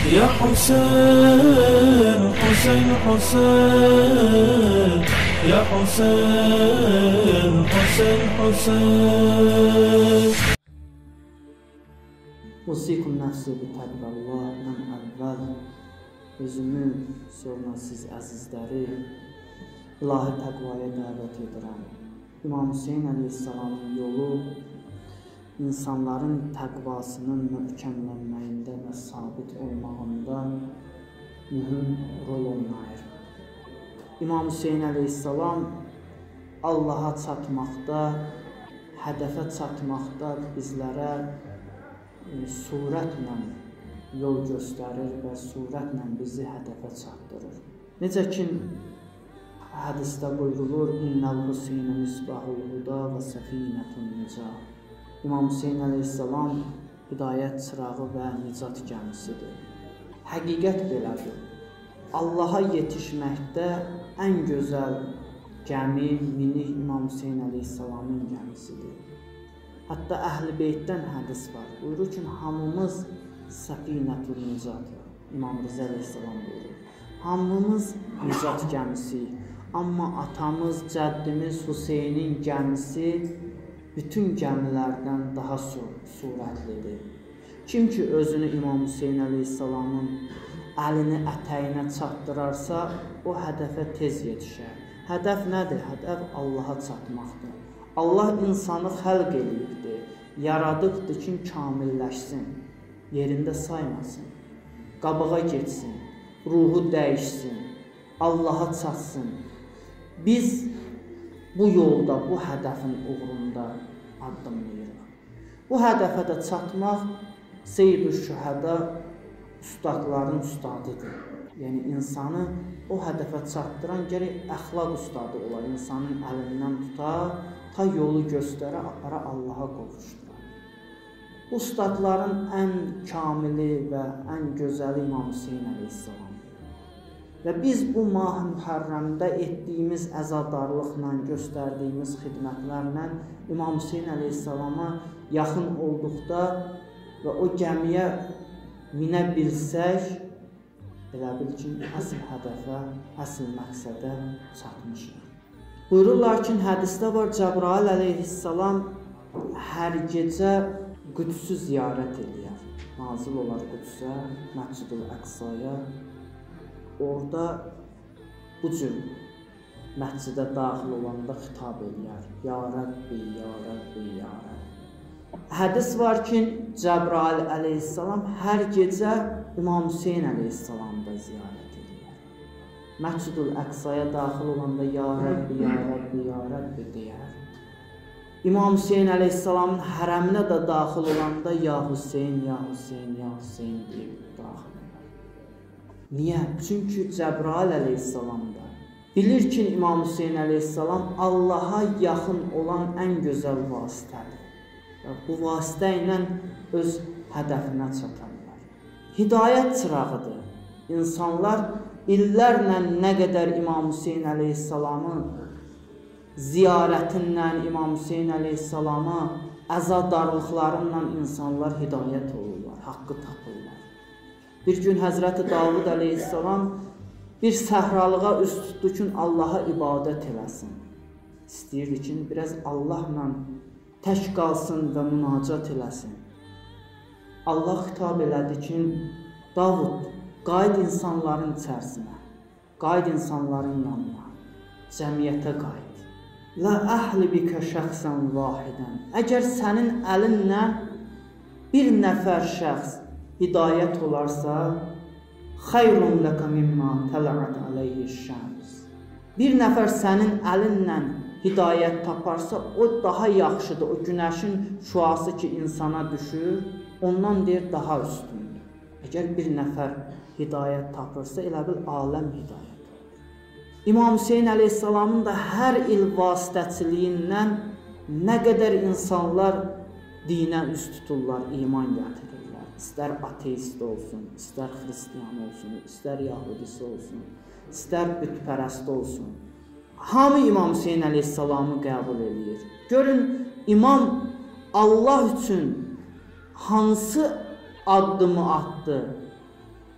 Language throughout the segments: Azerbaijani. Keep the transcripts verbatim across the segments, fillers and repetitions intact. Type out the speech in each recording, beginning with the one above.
Ya Hüseyin, Hüseyin, Hüseyin. Ya Hüseyin, Hüseyin, Hüseyin. Usikum nəfsi bi təqvallah mən əvvəl özümü, sonra siz əzizləri ilahi təqvaya dəvət edirəm. İmam Hüseyin əleyhissalamın yolu insanların təqvasının möhkəmlənməyində və sabit olmağında mühüm rol oynayır. İmam Hüseyin əleyhissalam Allaha çatmaqda, hədəfə çatmaqda bizlərə surətlə yol göstərir və surətlə bizi hədəfə çatdırır. Necə ki, hədisdə buyurulur, İnnəl Hüseynə misbahul huda və səfinətun nicah. İmam Hüseyin əleyhissalam hidayət çırağı və nicat gəmisidir. Həqiqət belədir. Allaha yetişməkdə ən gözəl gəmi, minik İmam Hüseyin əleyhissalamın gəmisidir. Hətta Əhl-i Beytdən hədis var. Buyurur ki, hamımız səfinətül nicat. İmam Rıza əleyhissalam buyurur. Hamımız nicat gəmisiyik. Amma atamız, cəddimiz Hüseynin gəmisi bütün gəmilərdən daha surətlidir. Kim ki özünü İmam Hüseyin əleyhissalamın əlini ətəyinə çatdırarsa, o hədəfə tez yetişər. Hədəf nədir? Hədəf Allaha çatmaqdır. Allah insanı xəlq eləyibdir, yaradıbdır ki, kamilləşsin, yerində saymasın, qabağa geçsin, ruhu dəyişsin, Allaha çatsın. Biz bu yolda, bu hədəfin uğrunda addımlayırıq. Bu hədəfə də çatmaq Seyyid-ü Şühədə ustadların ustadıdır. Yəni, insanı o hədəfə çatdıran gərək əxlaq ustadı olar, insanın əlindən tutar, ta yolu göstərə, apara Allaha qovuşdurar. Ustadların ən kamili və ən gözəli İmam Hüseyin əleyhissalam. Və biz bu mah Mühərrəmdə etdiyimiz əzadarlıqla, göstərdiyimiz xidmətlərlə İmam Hüseyin əleyhissalama yaxın olduqda və o gəmiyə minə bilsək, elə bil ki, əsl hədəfə, əsl məqsədə çatmışıq. Buyururlar ki, hədisdə var, Cəbrail əleyhissalam hər gecə Qüdsü ziyarət edir. Nazil olar Qüdsə, Məscid-ül Əqsaya. Orada bu cür məscidə daxil olanda xitab edir. Ya Rəbbi, Ya Rəbbi, Ya Rəbbi. Hədis var ki, Cəbrail əleyhissalam hər gecə İmam Hüseyin əleyhissalamı da ziyarət edir. Məscid-ül Əqsaya daxil olanda Ya Rəbbi, Ya Rəbbi, Ya Rəbbi deyər. İmam Hüseyin əleyhissalamın hərəminə də daxil olanda Ya Hüseyin, Ya Hüseyin, Ya Hüseyin deyib daxil edir. Niyə? Çünki Cəbrail əleyhissalam da bilir ki, İmam Hüseyin əleyhissalam Allaha yaxın olan ən gözəl vasitədir. Bu vasitə ilə öz hədəfinə çatarlar. Hidayət çırağıdır. İnsanlar illərlə nə qədər İmam Hüseyin əleyhissalamı ziyarətindən, İmam Hüseyin əleyhissalama əzadarlıqlarından insanlar hidayət olurlar, haqqı tapırlar. Bir gün Həzrəti Davud əleyhissalam bir səhralığa üz tutdu ki, Allaha ibadət eləsin. İstəyirdi ki, biraz Allahla tək qalsın və münacat eləsin. Allah xitab elədi ki, Davud, qayıd insanların içərisinə, qayıd insanların yanına, cəmiyyətə qayıd. La əhli bikə şəxsən vahidən. Əgər sənin əlinlə bir nəfər şəxs hidayət olarsa, xayrun ləkə mimma tələət aleyhi şəms. Bir nəfər sənin əlinlə hidayət taparsa, o daha yaxşıdır. O günəşin şüası ki, insana düşür, ondan deyir, daha üstündür. Əgər bir nəfər hidayət tapırsa, elə bil aləm hidayət. İmam Hüseyin əleyhissalamın da hər il vasitəçiliyindən nə qədər insanlar dinə üz tuturlar, iman gətirirlər. İstər ateist olsun, istər xristiyan olsun, istər yahudisi olsun, istər bütpərəst olsun. Hamı İmam Hüseyin əleyhissalamı qəbul edir. Görün, İmam Allah üçün hansı addımı atdı?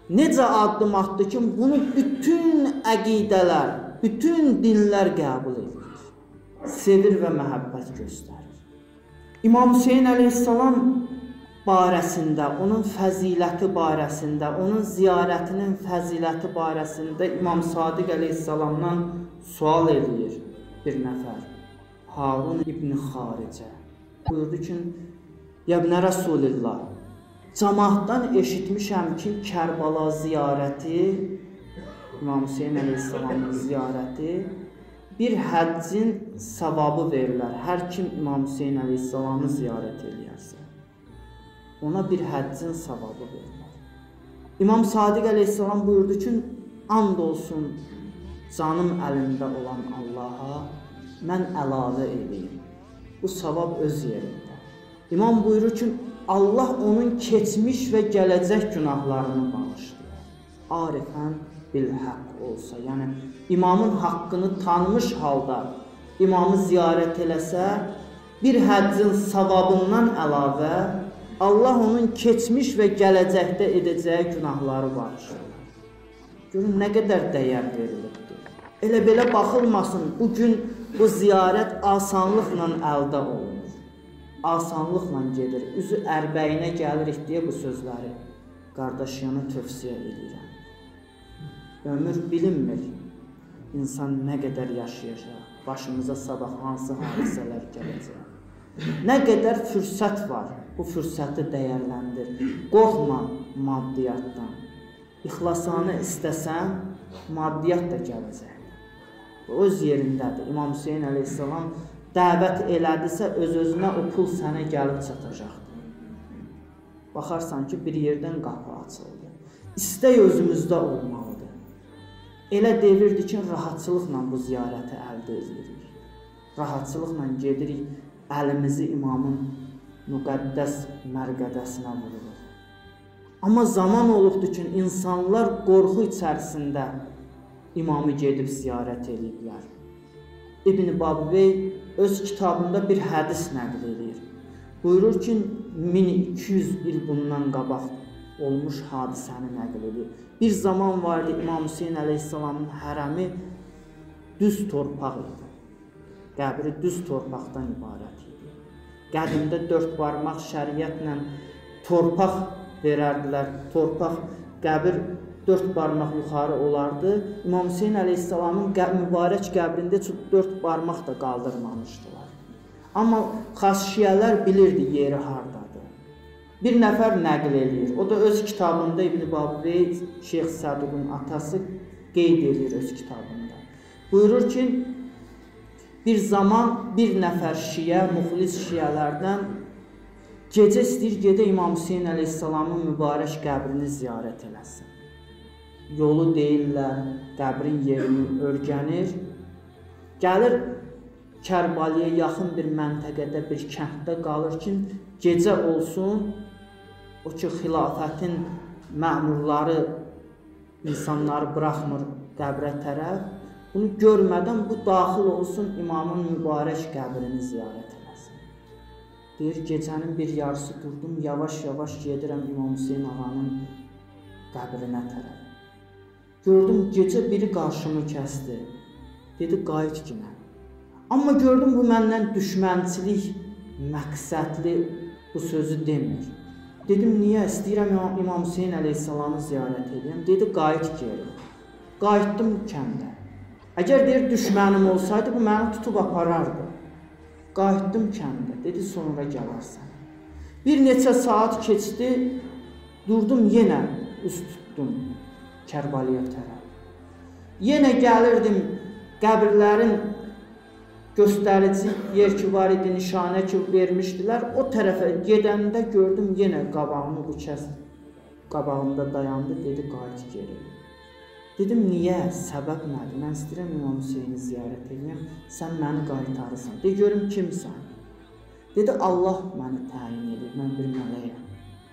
necə addım atdı ki, bunu bütün əqidələr, bütün dinlər qəbul edir. Sevir və məhəbbət göstərir. İmam Hüseyn əleyhissalam barəsində, onun fəziləti barəsində, onun ziyarətinin fəziləti barəsində İmam Sadiq əleyhissalamdan sual edir bir nəfər. Harun ibn Xaricə buyurdu ki, Yəbnə Rasulillah, cəmaatdan eşitmişəm ki, Kərbala ziyarəti, İmam Hüseyn əleyhissalamın ziyarəti bir həccin savabı verirlər. Hər kim İmam Hüseyn əleyhissalamı ziyarət eləyərsə, ona bir həccin savabı verirlər. İmam Sadiq əleyhissalam buyurdu ki, and olsun canım əlində olan Allaha, mən əlavə edeyim. Bu savab öz yerində. İmam buyurur ki, Allah onun keçmiş və gələcək günahlarını bağışlayır. Arifən bil-haqq olsa, yəni imamın haqqını tanımış halda imamı ziyarət eləsə, bir həccin savabından əlavə Allah onun keçmiş və gələcəkdə edəcəyi günahları bağışlayır. Görün, nə qədər dəyər verilibdir. Elə belə baxılmasın, bugün bu ziyarət asanlıqla əldə olunur. Asanlıqla gedir. Üzü ərbəyinə gəlirik deyə bu sözləri qardaşıyana tövsiyə edirəm. Ömür bilinmir. İnsan nə qədər yaşayacaq, başımıza sabah hansı hadisələr gələcək. Nə qədər fürsət var, bu fürsəti dəyərləndir. Qorxma maddiyyatdan. İxlasanı istəsən, maddiyyat da gələcək. Öz yerindədir. İmam Hüseyn əleyhissalam dəvət elədisə, öz-özünə o pul sənə gəlib çatacaqdır. Baxarsan ki, bir yerdən qapı açıldı. İstək özümüzdə olmalıdır. Elə devirdi ki, rahatçılıqla bu ziyarəti əldə edirik. Rahatçılıqla gedirik, əlimizi imamın müqəddəs mərqədəsinə vururuq. Amma zaman olubdur ki, insanlar qorxu içərisində imamı gedib ziyarət ediblər. İbn Babvey öz kitabında bir hədis nəql edir. Buyurur ki, min iki yüz il bundan qabaq olmuş hadisəni nəql edir. Bir zaman vardı, İmam Hüseyn əleyhissalamın hərəmi düz torpaq idi. Qəbri düz torpaqdan ibarət idi. Qədimdə dörd barmaq şəriətlə torpaq verərdilər. Torpaq, qəbir dörd barmaq yuxarı olardı. İmam Hüseyn əleyhissalamın mübarək qəbrində dörd barmaq da qaldırmamışdılar. Amma xaşşiyələr bilirdi yeri hardadır. Bir nəfər nəql edir. O da öz kitabında İbn Babvey, Şeyx Səduqun atası qeyd edir öz kitabında. Buyurur ki, bir zaman bir nəfər şiə, müxlis şiələrdən gecə istəyir, gedə İmam Hüseyn əleyhissalamın mübarək qəbrini ziyarət eləsin. Yolu deyirlər, qəbrin yerini örgənir. Gəlir Kərbalaya yaxın bir məntəqədə, bir kənddə qalır ki, gecə olsun, o ki, xilafətin məmurları insanları buraxmır qəbrə tərəf. Bunu görmədən bu daxil olsun, imamın mübarək qəbrini ziyarət eləsin. Deyir, gecənin bir yarısı durdum, yavaş-yavaş gedirəm İmam Hüseyn ağanın qəbrinə tərəf. Gördüm, gecə biri qarşımı kəsdi. Dedi, qayıt günə. Amma gördüm, bu məndən düşmənçilik, məqsədli bu sözü demir. Dedim, niyə? İstəyirəm İmam Hüseyn əleyhissalamı ziyarət edeyim. Dedi, qayıt geri. Qayıtdım kəndə. Əgər deyir, düşmənim olsaydı, bu məni tutub aparardı. Qayıtdım kəndə. Dedi, sonra gələrsən. Bir neçə saat keçdi, durdum, yenə üst tutdum Kərbalaya tərəf. Yenə gəlirdim, qəbirlərin göstərici yer ki var idi, nişanə ki vermişdilər. O tərəfə gedəndə gördüm, yenə qabağımı bu kəs qabağımda dayandı, dedi, qayıt geri. Dedim, niyə? Səbəb nədir? Mən istəyirəm İmam Hüseyni ziyarət edeyim, sən məni qaytarırsan. De, görüm, kimsən? Dedi, Allah məni təyin edir, mən bir mələyəm.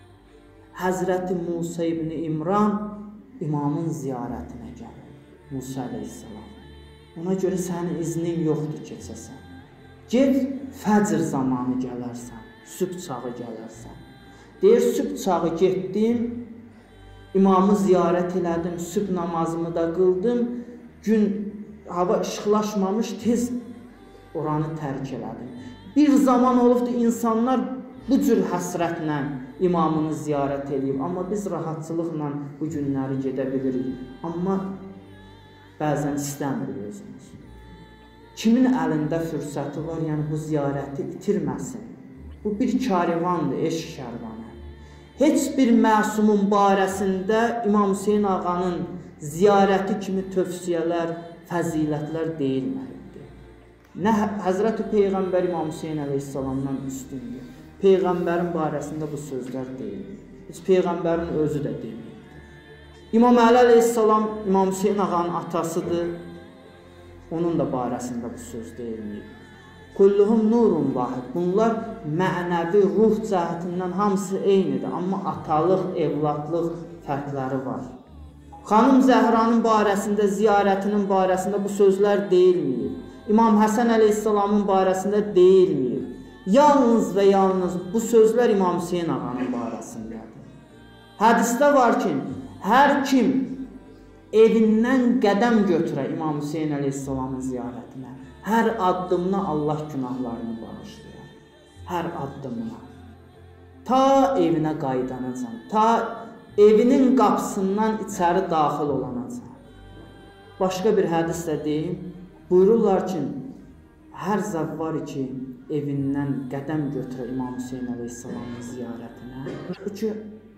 Həzrəti Musa ibn İmran imamın ziyarətinə gəlir, Musa əleyhissalam. Ona görə sənin iznin yoxdur keçəsən. Get, fəcr zamanı gələrsən, sübh çağı gələrsən. Deyir, sübh çağı getdim, İmamı ziyarət elədim, sübh namazımı da qıldım. Gün hava işıqlaşmamış, tez oranı tərk elədim. Bir zaman olubdu insanlar bu cür həsrətlə imamını ziyarət edib. Amma biz rahatçılıqla bu günləri gedə bilirik. Amma bəzən istəmirik özümüz. Kimin əlində fürsəti var, yəni bu ziyarəti itirməsin. Bu bir karivandır, eşq kərvanı. Heç bir məsumun barəsində İmam Hüseyin ağanın ziyarəti kimi tövsiyələr, fəzilətlər deyilməkdir. Nə Həzrəti Peyğəmbər İmam Hüseyin əleyhissalamdan üstündür. Peyğəmbərin barəsində bu sözlər deyilir. Heç Peyğəmbərin özü də demir. İmam Əli əleyhissalam İmam Hüseyin ağanın atasıdır. Onun da barəsində bu söz deyilməyib. Kulluhum nurun vahid. Bunlar mənəvi, ruh cəhətindən hamısı eynidir. Amma atalıq, evladlıq fərqləri var. Xanım Zəhranın barəsində, ziyarətinin barəsində bu sözlər deyilməyib. İmam Həsən əleyhissalamın barəsində deyilməyib. Yalnız və yalnız bu sözlər İmam Hüseyin ağanın barəsindədir. Hədisdə var ki, hər kim evindən qədəm götürə İmam Hüseyin əleyhissalamın ziyarətinə, hər addımına Allah günahlarını bağışlayar. Hər addımına. Ta evinə qayıdanacan, ta evinin qapısından içəri daxil olanacan. Başqa bir hədis də deyim, buyururlar ki, hər zəvvar ki, evindən qədəm götürür İmam Hüseyin əleyhissalamın ziyarətinə, ki,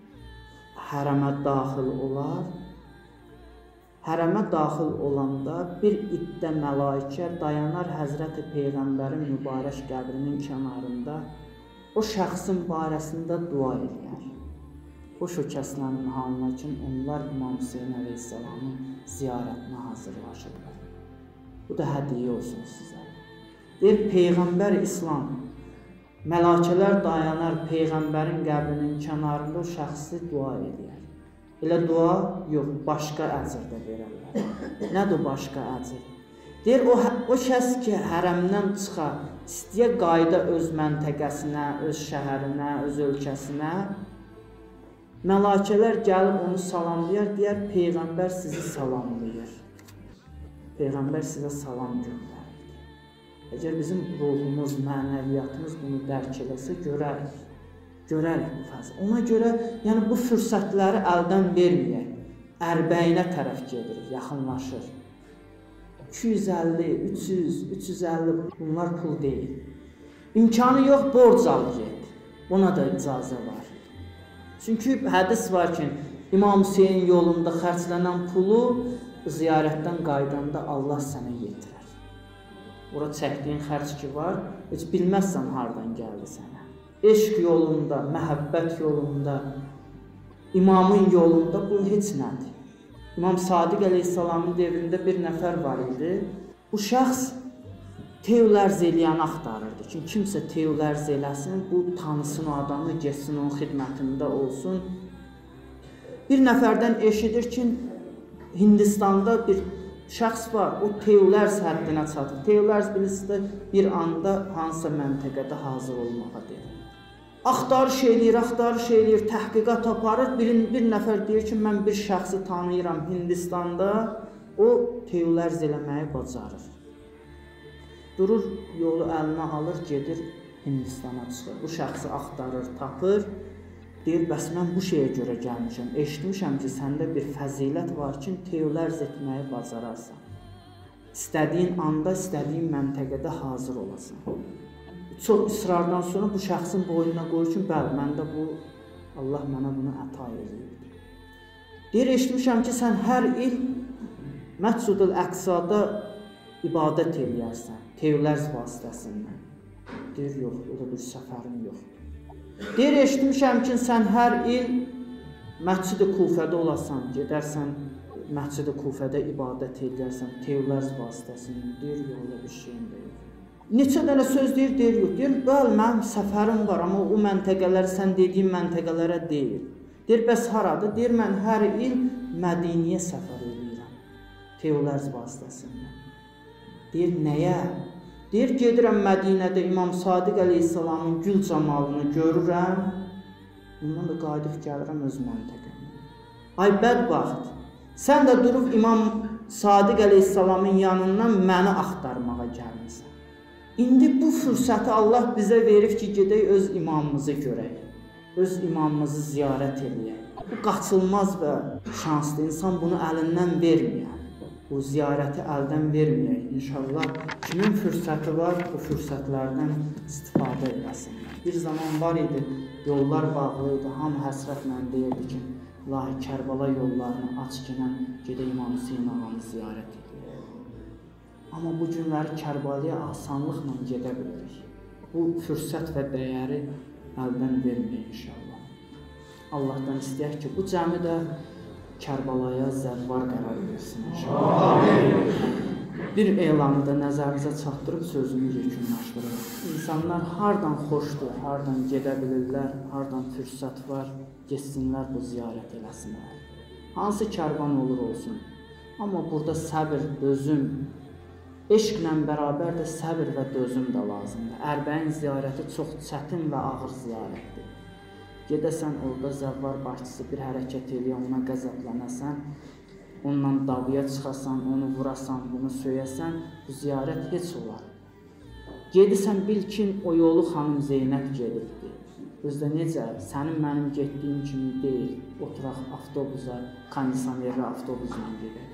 hərəmə daxil olar. Hərəmə daxil olanda bir iddə mələikə dayanar Həzrəti Peyğəmbərin mübarək qəbrinin kənarında, o şəxsin barəsində dua edir. O şökəslərin halına ki, onlar İmam Hüseyin əleyhissalamın ziyarətinə hazırlaşırlar. Bu da hədiyyə olsun sizə. Deyir, Peyğəmbər İslam, mələkələr dayanar Peyğəmbərin qəbrinin kənarında o şəxsi dua edir. Elə dua yox, başqa əcr də verərlər. Nədir başqa əcr? Deyir, o, o kəs ki, hərəmdən çıxa, istəyə qayda öz məntəqəsinə, öz şəhərinə, öz ölkəsinə, mələkələr gəlib onu salamlayar, deyər, Peyğəmbər sizi salamlayır. Peyğəmbər sizə salam göndərir. Əgər bizim ruhumuz, mənəviyyatımız bunu dərk eləsə, görərik. Görərik bu fəzil. Ona görə, yəni bu fürsətləri əldən verməyək. Ərbəyinə tərəf gedirik, yaxınlaşır. iki yüz əlli, üç yüz, üç yüz əlli bunlar pul deyil. İmkanı yox, borc al get. Buna da icazə var. Çünki hədis var ki, İmam Hüseyin yolunda xərclənən pulu ziyarətdən qaydanda Allah sənə yetirər. Bura çəkdiyin xərc ki var, heç bilməzsən hardan gəldi sənə. Eşq yolunda, məhəbbət yolunda, imamın yolunda bu heç nədir. İmam Sadiq əleyhissalamın devrində bir nəfər var idi. Bu şəxs tevlərz eləyəni axtarırdı ki, kimsə tevlərz eləsin, bu tanısın o adamı, geçsin onun xidmətində olsun. Bir nəfərdən eşidir ki, Hindistanda bir şəxs var, o tevlərz həddinə çatır. Tevlərz bilirsiniz, bir anda hansısa məntəqədə hazır olmağa deyir. Axtarış eləyir, axtarış eləyir, təhqiqat aparır. Bir, bir nəfər deyir ki, mən bir şəxsi tanıyıram Hindistanda, o tevlərz eləməyi bacarır. Durur, yolu əlinə alır, gedir Hindistana çıxır. Bu şəxsi axtarır, tapır. Deyir, bəs mən bu şeyə görə gəlmişəm. Eşitmişəm ki, səndə bir fəzilət var ki, tevlərz etməyi bacararsan. İstədiyin anda, istədiyin məntəqədə hazır olasan. Çox isrardan sonra bu şəxsin boynuna qoyur ki, bəli, məndə bu, Allah mənə bunu əta edir. Deyir, eşitmişəm ki, sən hər il Məscid-ül Əqsada ibadət eləyərsən, tevlərz vasitəsindən. Deyir, yox, o da bir səfərim yoxdur. Deyir, eşitmişəm ki, sən hər il Məscid-i Kufədə olasan, gedərsən, Məscid-i Kufədə ibadət eləyərsən, tevlərz vasitəsindən. Deyir, yox, o da bir şeyim də yox. Neçə dənə söz deyir, deyir, yox. Deyir, bəli, mənim səfərim var, amma o məntəqələr sən dediyin məntəqələrə deyil. Deyir, bəs haradır? Deyir, mən hər il Mədiniyə səfər edirəm, tevlərz vasitəsindən. Deyir, nəyə? Deyir, gedirəm Mədinədə İmam Sadiq əleyhissalamın gül camalını görürəm, ondan da qayıdıb gəlirəm öz məntəqəmə. Ay bədbəxt, sən də durub İmam Sadiq əleyhissalamın yanından məni axtarmağa gəlmisən. İndi bu fürsəti Allah bizə verib ki, gedək öz imamımızı görək, öz imamımızı ziyarət edək. Bu qaçılmaz və şanslı, insan bunu əlindən verməyər. Bu ziyarəti əldən verməyək. İnşallah kimin fürsəti var, bu fürsətlərdən istifadə edəsinlər. Bir zaman var idi, yollar bağlı idi, hamı həsrətlə deyirdi ki, ilahi Kərbala yollarını aç ki, gedək İmam Hüseyin ağamı ziyarət edir. Amma bu günləri Kərbalaya asanlıqla gedə bilirik. Bu fürsət və dəyəri əldən verməyək inşallah. Allahdan istəyək ki, bu cəmi də Kərbalaya zəvvar qərar versin inşallah. Bir elanı da nəzərinizə çatdırıb sözümü yekunlaşdırır. İnsanlar hardan xoşdur, hardan gedə bilirlər, hardan fürsət var, getsinlər bu ziyarət eləsinlər. Hansı kərvan olur olsun. Amma burada səbir, dözüm, eşqlə bərabər də səbir və dözüm də lazımdır. Ərbəin ziyarəti çox çətin və ağır ziyarətdir. Gedəsən orada zəvvar başçısı bir hərəkət eləyə, ona qəzəblənəsən, ondan davaya çıxasan, onu vurasan, bunu söyəsən, bu ziyarət heç olar. Gedirsən, bil ki, o yolu xanım Zeynəb gedibdir. Özdə necə, sənin mənim getdiyim kimi deyil, oturaq avtobusa, kondisionerli avtobusla gedək.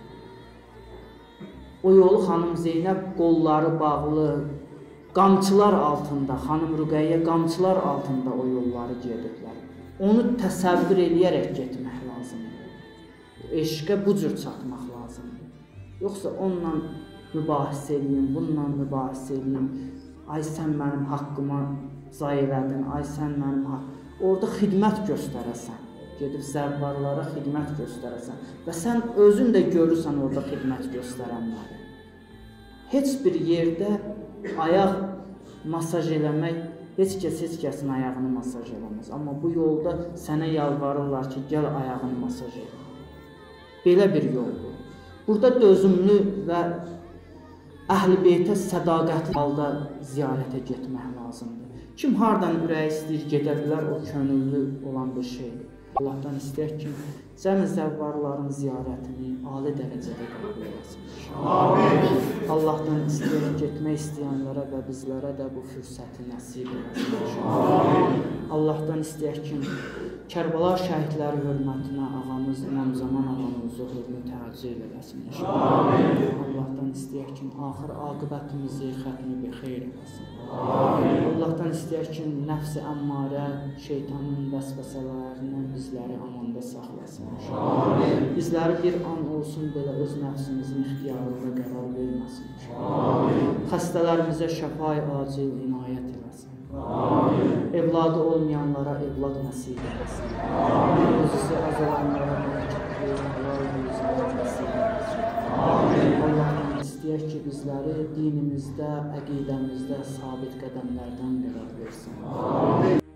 O yolu xanım Zeynəb qolları bağlı, qamçılar altında, xanım Rüqəyyə qamçılar altında o yolları gediblər. Onu təsəvvür eləyərək getmək lazımdır. Eşqə bu cür çatmaq lazımdır. Yoxsa onunla mübahisə eləyim, bununla mübahisə eləyim. Ay sən mənim haqqıma zay elədin, ay sən mənim haqqıma. Orada xidmət göstərəsən, gedib zəvvarlara xidmət göstərəsən və sən özün də görürsən orada xidmət göstərənləri. Heç bir yerdə ayaq masaj eləmək, heç kəs heç kəsin ayağını masaj eləməz. Amma bu yolda sənə yalvarırlar ki, gəl ayağını masaj elə. Belə bir yoldur. Burada dözümlü və əhl-i beytə sədaqətli halda ziyarətə getmək lazımdır. Kim hardan ürəyi istəyir gedə bilər, o könüllü olan bir şeydir. Allahdan istəyək ki, cəmi zəvvarların ziyarətini ali dərəcədə qəbul eləsin. Amin. Allahdan istəyək getmək istəyənlərə və bizlərə də bu fürsəti nəsib eləsin. Amin. Allahdan istəyək ki, Kərbala şəhidləri hörmətinə ağamız İmam Zaman ağamın zuhurunu təəccüb eləsin. Amin. Allahdan istəyək ki, axır aqibətimizi xətmi bir xeyr eləsin. Amin. Allahdan istəyək ki, nəfs-i əmmarə, şeytanın vəsvəsələrini bizləri amanda saxlasın. Amin. Bizləri bir an olsun belə öz nəfsimizin ixtiyarında qərar verməsin. Amin. Xəstələrimizə şəfa-i acil inayət eləsin. Amin. Evladı olmayanlara evlad nəsib eləsin. Amin. Özüsü az olanlara mərkətli, halal yüzünə nəsib eləsin. Amin. Allah'tan istəyək ki, bizləri dinimizdə, əqidəmizdə sabit qədəmlərdən qərar versin. Amin.